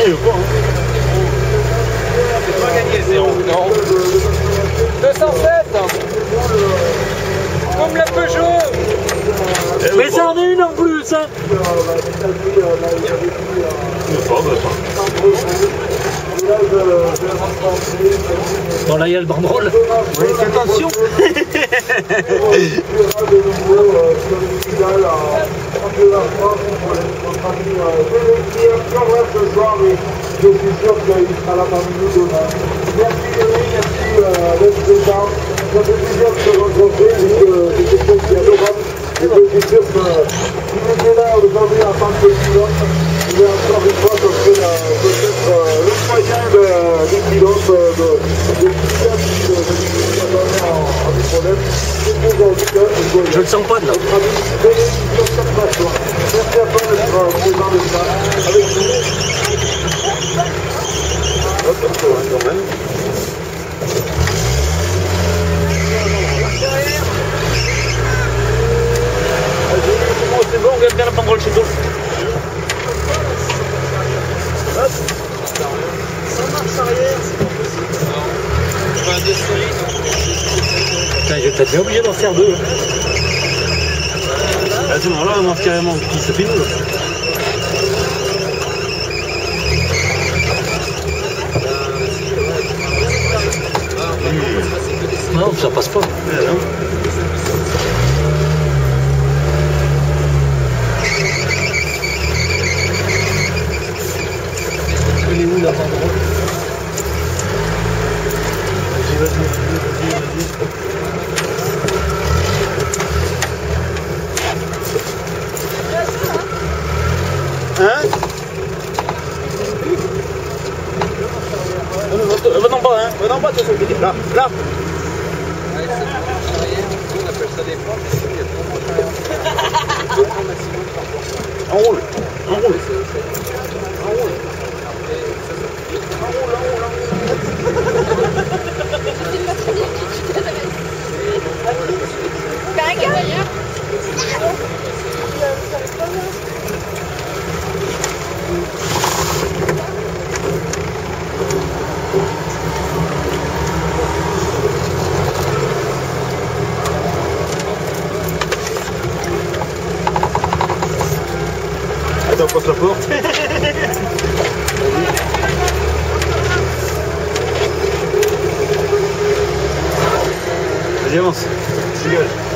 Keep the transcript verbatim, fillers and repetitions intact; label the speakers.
Speaker 1: gagné ou pas hein.
Speaker 2: C'est pas gagné zéro. Non. deux cent sept. Comme la Peugeot.
Speaker 3: Mais ça en est une en plus hein. Bon là il y a le banderole.
Speaker 1: Oui, attention.
Speaker 4: Je suis sûr qu'il sera là parmi nous demain. Merci Denis, merci Alex Bétard. Ça fait plaisir de se rencontrer, c'est quelque chose qui est adorable. Et je suis sûr que si vous étiez là aujourd'hui en tant que pilote, il y a encore une fois, ça serait peut-être le moyen des pilotes de système de en problème.
Speaker 3: Je le sens pas de là.
Speaker 4: Merci à toi d'être présent de ça. Avec nous.
Speaker 3: C'est bon, on regarde bien la banderole chez toi.
Speaker 2: Ça marche arrière, c'est pas possible. Non. Pas deux solides.
Speaker 3: Putain, j'ai peut-être bien obligé d'en faire deux.
Speaker 1: À ce moment-là, on marche carrément qui se finit.
Speaker 3: Non, ça passe pas.
Speaker 1: Ouais, non.
Speaker 3: Il est où la banderole?
Speaker 1: Vas-y, vas-y, vas-y, vas-y. Hein?
Speaker 2: Venons pas, hein. Venons pas, c'est ça. Là, là. On appelle ça des pompes, mais il y a trop de maximum par portion.
Speaker 1: Enroule, enroule.
Speaker 2: Enroule. Enroule, enroule,
Speaker 1: Attends, passe la porte. Vas-y, avance. Dégage.